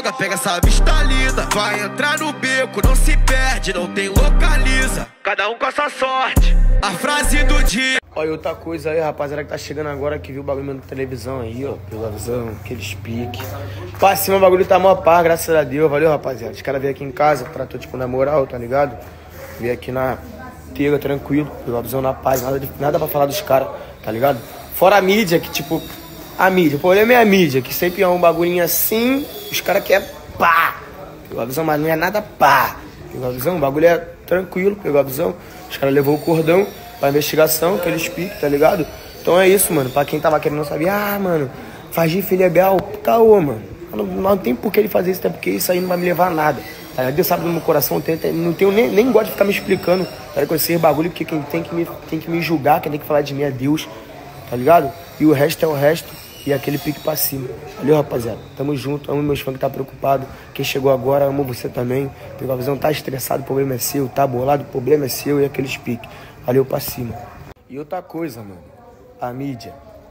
droga, pega essa vista linda. Vai entrar no beco, não se perde, não tem localiza. Cada um com a sua sorte. A frase do dia. Olha, outra coisa aí, rapaziada, que tá chegando agora, que viu o bagulho na televisão aí, ó. Pela visão, aqueles piques. Pra cima o bagulho tá mó par, graças a Deus. Valeu, rapaziada. Os caras veio aqui em casa, tratou tipo na moral, tá ligado? Veio aqui na inteira, tranquilo, pela visão na paz, nada pra falar dos caras, tá ligado? Fora a mídia, que tipo, a mídia, o problema é a mídia, que sempre é um bagulhinho assim, os caras querem pá, pegou a visão, mas não é nada pá, pegou a visão, o bagulho é tranquilo, pegou a visão, os caras levou o cordão pra investigação, aqueles piques, tá ligado? Então é isso, mano, pra quem tava querendo saber, mano, faz GIF legal, caô, mano, não tem por que ele fazer isso, até porque isso aí não vai me levar a nada. Tá ligado? Deus sabe no meu coração, não tenho nem gosto de ficar me explicando, tá ligado? Com esse bagulho, porque quem tem que me julgar, quem tem que falar de mim é Deus, tá ligado? E o resto é o resto, e aquele pique pra cima. Valeu, rapaziada. Tamo junto, amo meus fãs que tá preocupado. Quem chegou agora, amo você também. Pegou a visão, tá estressado, o problema é seu, tá bolado, o problema é seu, e aqueles piques. Valeu, pra cima. E outra coisa, mano, a mídia,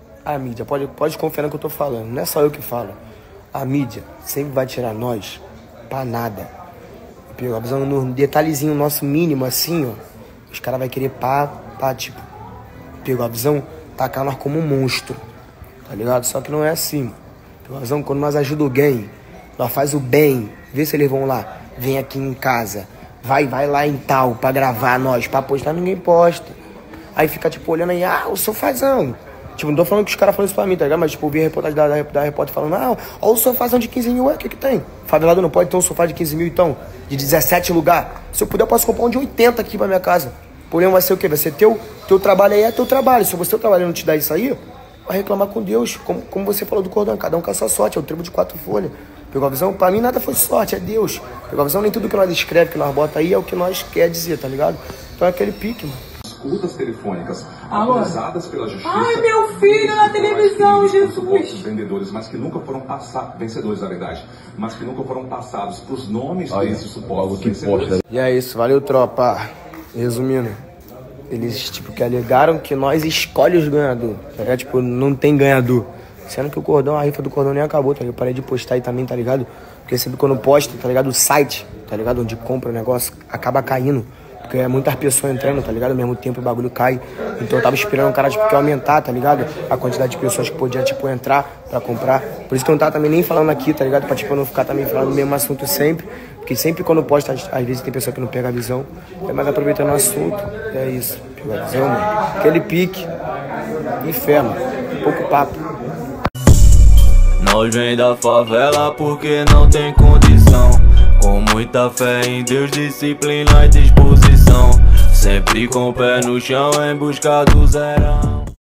pode confiar no que eu tô falando, não é só eu que falo. A mídia sempre vai tirar nós pra nada. Pegou a visão no detalhezinho nosso mínimo assim, ó. Os caras vão querer tipo, pegou a visão, tacar nós como um monstro, tá ligado? Só que não é assim. Pegou a visão, quando nós ajudamos alguém, nós faz o bem, vê se eles vão lá, vem aqui em casa, vai lá em tal, pra gravar nós, pra postar, ninguém posta. Aí fica tipo olhando aí, o sofazão. Tipo, não tô falando que os caras falam isso pra mim, tá ligado? Mas tipo, eu vi a reportagem da repórter falando, ó o sofazão de 15 mil, o que tem? Favelado não pode ter um sofá de 15 mil, então, de 17 lugar. Se eu puder, eu posso comprar um de 80 aqui pra minha casa. O problema vai ser o quê? Vai ser teu trabalho aí, é teu trabalho. Se o seu trabalho não te dá isso aí, vai reclamar com Deus. Como você falou do cordão, cada um com a sua sorte, é o tribo de 4 folhas. Pegou a visão? Pra mim nada foi sorte, é Deus. Pegou a visão? Nem tudo que nós escreve, que nós bota aí, é o que nós quer dizer, tá ligado? Então é aquele pique, mano. Escutas telefônicas autorizadas pela justiça. Ai, meu filho, na televisão, Jesus. Vendedores, mas que nunca foram passados, vencedores na verdade, mas que nunca foram passados pros nomes desses supostos vencedores. E é isso, valeu, tropa. Resumindo, eles tipo que alegaram que nós escolhe os ganhadores, tá ligado? Tipo, não tem ganhador. Sendo que o cordão, a rifa do cordão nem acabou, tá ligado? Eu parei de postar aí também, tá ligado? Porque sempre quando posta, tá ligado? O site, tá ligado? Onde compra o negócio, acaba caindo. Porque é muitas pessoas entrando, tá ligado? Ao mesmo tempo o bagulho cai. Então eu tava esperando o cara, tipo, que aumentar, tá ligado? A quantidade de pessoas que podia, tipo, entrar pra comprar. Por isso que eu não tava também nem falando aqui, tá ligado? Pra, tipo, eu não ficar também falando o mesmo assunto sempre. Porque sempre quando eu posto, às vezes tem pessoa que não pega a visão. Mas aproveitando o assunto, é isso. Pegou a visão, mano. Aquele pique e fé, mano. Pouco papo. Nós vem da favela porque não tem condição. Com muita fé em Deus, disciplina e disposição. Sempre com o pé no chão em busca do zerão.